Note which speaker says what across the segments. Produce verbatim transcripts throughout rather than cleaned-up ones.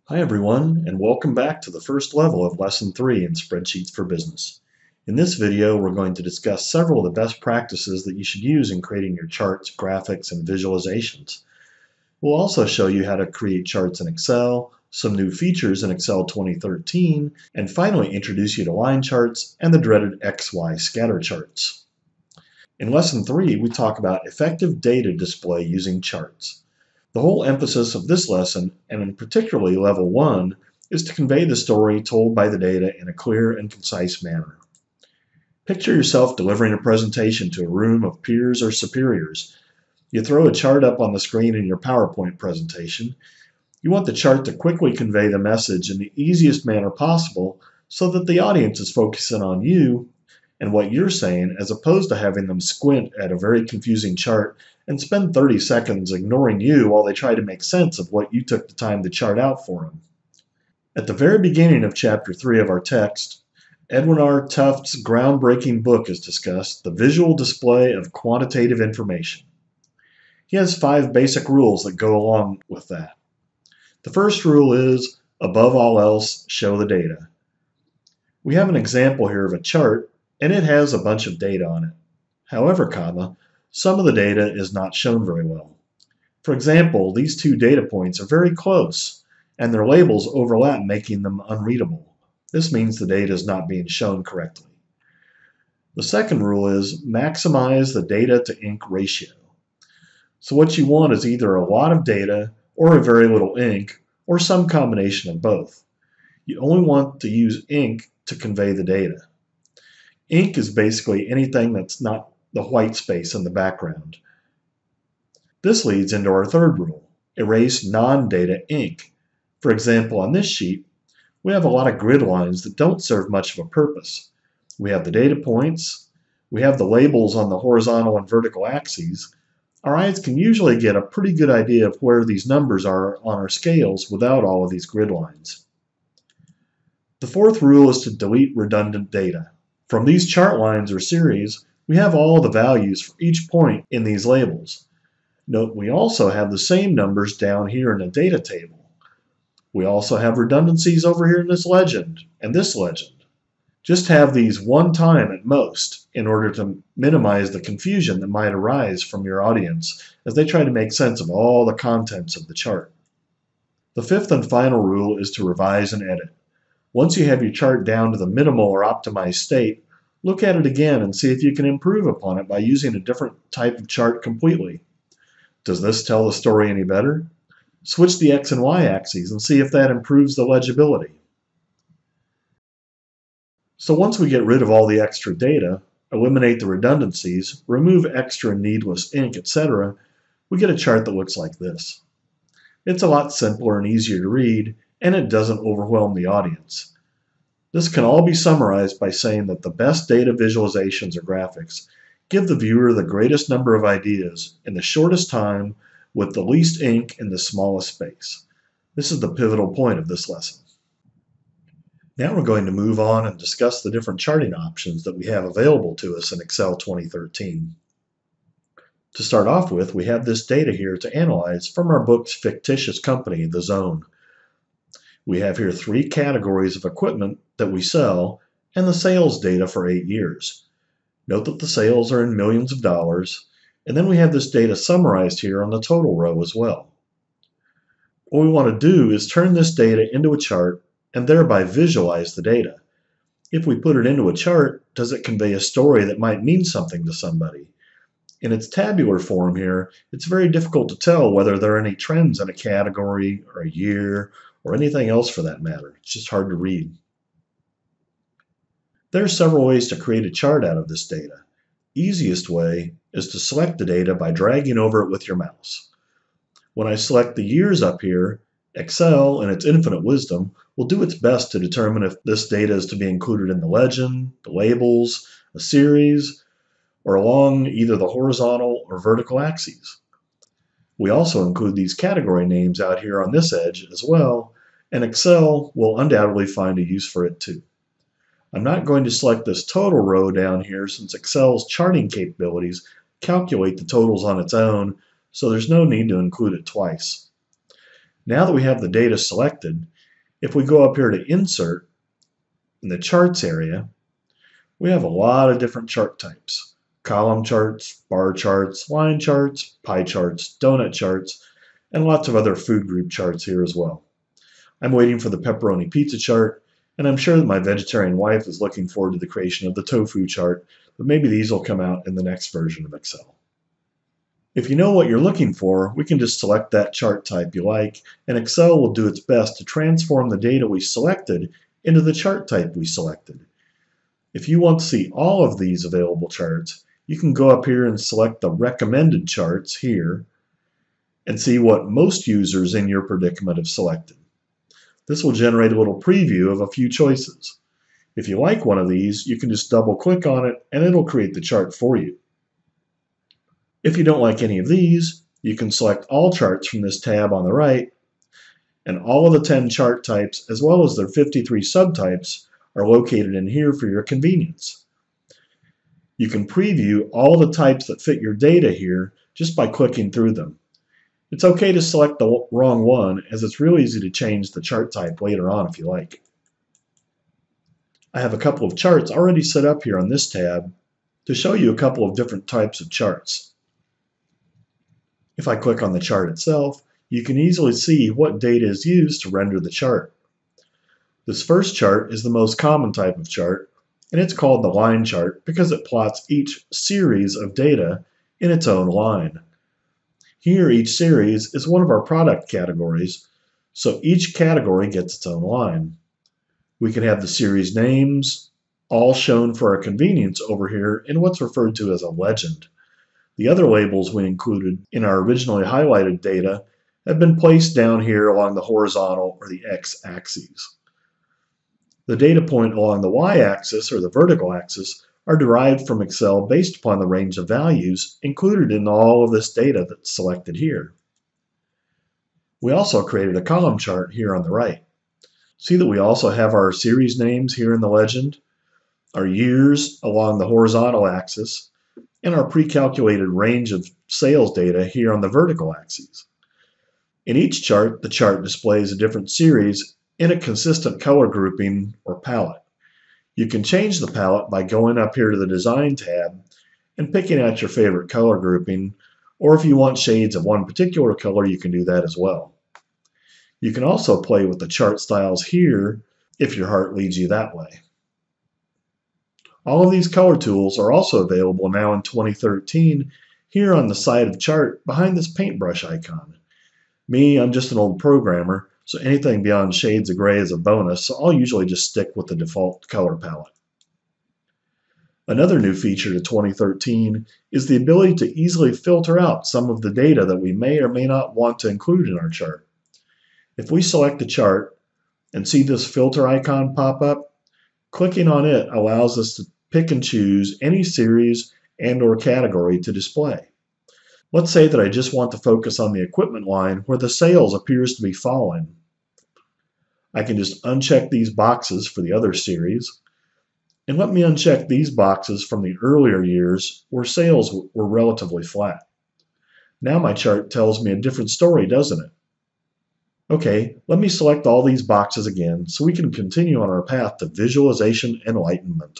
Speaker 1: Hi everyone, and welcome back to the first level of Lesson three in Spreadsheets for Business. In this video, we're going to discuss several of the best practices that you should use in creating your charts, graphics, and visualizations. We'll also show you how to create charts in Excel, some new features in Excel twenty thirteen, and finally introduce you to line charts and the dreaded X Y scatter charts. In Lesson three, we talk about effective data display using charts. The whole emphasis of this lesson, and in particularly Level one, is to convey the story told by the data in a clear and concise manner. Picture yourself delivering a presentation to a room of peers or superiors. You throw a chart up on the screen in your PowerPoint presentation. You want the chart to quickly convey the message in the easiest manner possible so that the audience is focusing on you and what you're saying, as opposed to having them squint at a very confusing chart and spend thirty seconds ignoring you while they try to make sense of what you took the time to chart out for them. At the very beginning of Chapter three of our text, Edwin R. Tuft's groundbreaking book is discussed, The Visual Display of Quantitative Information. He has five basic rules that go along with that. The first rule is, above all else, show the data. We have an example here of a chart, and it has a bunch of data on it. However, comma, some of the data is not shown very well. For example, these two data points are very close, and their labels overlap, making them unreadable. This means the data is not being shown correctly. The second rule is maximize the data to ink ratio. So what you want is either a lot of data or a very little ink, or some combination of both. You only want to use ink to convey the data. Ink is basically anything that's not the white space in the background. This leads into our third rule, erase non-data ink. For example, on this sheet, we have a lot of grid lines that don't serve much of a purpose. We have the data points, we have the labels on the horizontal and vertical axes. Our eyes can usually get a pretty good idea of where these numbers are on our scales without all of these grid lines. The fourth rule is to delete redundant data. From these chart lines or series, we have all the values for each point in these labels. Note we also have the same numbers down here in the data table. We also have redundancies over here in this legend and this legend. Just have these one time at most in order to minimize the confusion that might arise from your audience as they try to make sense of all the contents of the chart. The fifth and final rule is to revise and edit. Once you have your chart down to the minimal or optimized state, look at it again and see if you can improve upon it by using a different type of chart completely. Does this tell the story any better? Switch the X and Y axes and see if that improves the legibility. So once we get rid of all the extra data, eliminate the redundancies, remove extra needless ink, et cetera, we get a chart that looks like this. It's a lot simpler and easier to read, and it doesn't overwhelm the audience. This can all be summarized by saying that the best data visualizations or graphics give the viewer the greatest number of ideas in the shortest time with the least ink in the smallest space. This is the pivotal point of this lesson. Now we're going to move on and discuss the different charting options that we have available to us in Excel twenty thirteen. To start off with, we have this data here to analyze from our book's fictitious company, The Zone. We have here three categories of equipment that we sell and the sales data for eight years. Note that the sales are in millions of dollars, and then we have this data summarized here on the total row as well. What we want to do is turn this data into a chart and thereby visualize the data. If we put it into a chart, does it convey a story that might mean something to somebody? In its tabular form here, it's very difficult to tell whether there are any trends in a category or a year or anything else for that matter. It's just hard to read. There are several ways to create a chart out of this data. Easiest way is to select the data by dragging over it with your mouse. When I select the years up here, Excel, in its infinite wisdom, will do its best to determine if this data is to be included in the legend, the labels, a series, or along either the horizontal or vertical axes. We also include these category names out here on this edge as well, and Excel will undoubtedly find a use for it too. I'm not going to select this total row down here since Excel's charting capabilities calculate the totals on its own, so there's no need to include it twice. Now that we have the data selected, if we go up here to Insert in the Charts area, we have a lot of different chart types. Column charts, bar charts, line charts, pie charts, donut charts, and lots of other food group charts here as well. I'm waiting for the pepperoni pizza chart, and I'm sure that my vegetarian wife is looking forward to the creation of the tofu chart, but maybe these will come out in the next version of Excel. If you know what you're looking for, we can just select that chart type you like, and Excel will do its best to transform the data we selected into the chart type we selected. If you want to see all of these available charts, you can go up here and select the recommended charts here and see what most users in your predicament have selected. This will generate a little preview of a few choices. If you like one of these, you can just double click on it and it'll create the chart for you. If you don't like any of these, you can select all charts from this tab on the right, and all of the ten chart types as well as their fifty-three subtypes are located in here for your convenience. You can preview all the types that fit your data here just by clicking through them. It's okay to select the wrong one, as it's real easy to change the chart type later on if you like. I have a couple of charts already set up here on this tab to show you a couple of different types of charts. If I click on the chart itself, you can easily see what data is used to render the chart. This first chart is the most common type of chart, and it's called the line chart because it plots each series of data in its own line. Here, each series is one of our product categories, so each category gets its own line. We can have the series names all shown for our convenience over here in what's referred to as a legend. The other labels we included in our originally highlighted data have been placed down here along the horizontal or the x-axes. The data point along the y-axis or the vertical axis are derived from Excel based upon the range of values included in all of this data that's selected here. We also created a column chart here on the right. See that we also have our series names here in the legend, our years along the horizontal axis, and our pre-calculated range of sales data here on the vertical axes. In each chart, the chart displays a different series in a consistent color grouping or palette. You can change the palette by going up here to the Design tab and picking out your favorite color grouping, or if you want shades of one particular color, you can do that as well. You can also play with the chart styles here if your heart leads you that way. All of these color tools are also available now in twenty thirteen here on the side of chart behind this paintbrush icon. Me, I'm just an old programmer, so anything beyond shades of gray is a bonus, so I'll usually just stick with the default color palette. Another new feature to twenty thirteen is the ability to easily filter out some of the data that we may or may not want to include in our chart. If we select a chart and see this filter icon pop up, clicking on it allows us to pick and choose any series and or category to display. Let's say that I just want to focus on the equipment line where the sales appears to be falling. I can just uncheck these boxes for the other series, and let me uncheck these boxes from the earlier years where sales were relatively flat. Now my chart tells me a different story, doesn't it? Okay, let me select all these boxes again so we can continue on our path to visualization enlightenment.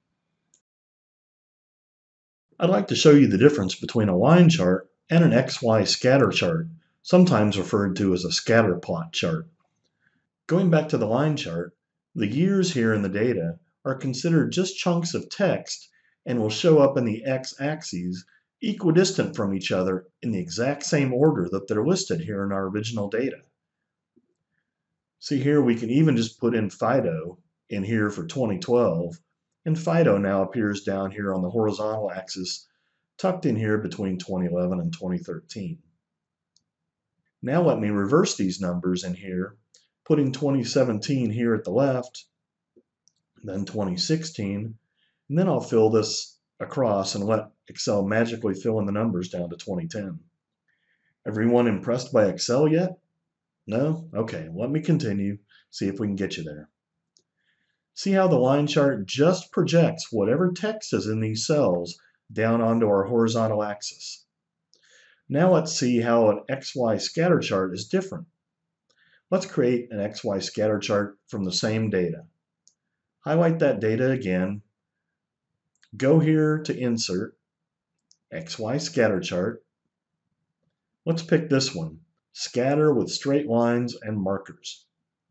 Speaker 1: I'd like to show you the difference between a line chart and an X Y scatter chart, sometimes referred to as a scatter plot chart. Going back to the line chart, the years here in the data are considered just chunks of text and will show up in the x-axes equidistant from each other in the exact same order that they're listed here in our original data. See here, we can even just put in FIDO in here for twenty twelve, and FIDO now appears down here on the horizontal axis, tucked in here between twenty eleven and twenty thirteen. Now let me reverse these numbers in here, putting twenty seventeen here at the left, then twenty sixteen, and then I'll fill this across and let Excel magically fill in the numbers down to twenty ten. Everyone impressed by Excel yet? No? Okay, let me continue, see if we can get you there. See how the line chart just projects whatever text is in these cells down onto our horizontal axis. Now let's see how an X Y scatter chart is different. Let's create an X Y scatter chart from the same data. Highlight that data again. Go here to Insert, X Y Scatter Chart. Let's pick this one, Scatter with Straight Lines and Markers.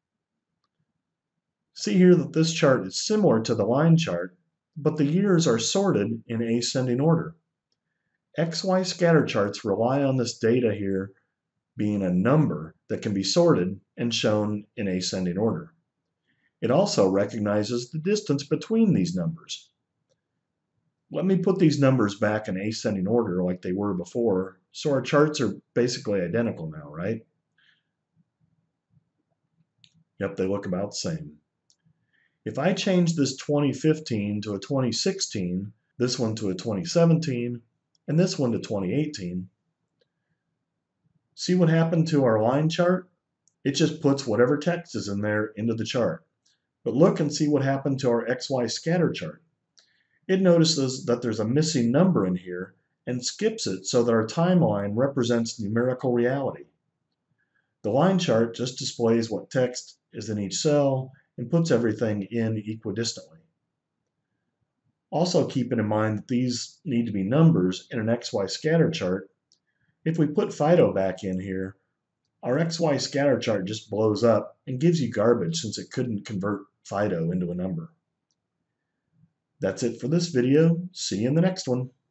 Speaker 1: See here that this chart is similar to the line chart, but the years are sorted in ascending order. X Y scatter charts rely on this data here being a number that can be sorted and shown in ascending order. It also recognizes the distance between these numbers. Let me put these numbers back in ascending order like they were before, so our charts are basically identical now, right? Yep, they look about the same. If I change this twenty fifteen to a twenty sixteen, this one to a twenty seventeen, and this one to twenty eighteen, see what happened to our line chart? It just puts whatever text is in there into the chart. But look and see what happened to our X Y scatter chart. It notices that there's a missing number in here and skips it so that our timeline represents numerical reality. The line chart just displays what text is in each cell and puts everything in equidistantly. Also keeping in mind that these need to be numbers in an X Y scatter chart, if we put Fido back in here, our X Y scatter chart just blows up and gives you garbage since it couldn't convert Fido into a number. That's it for this video. See you in the next one.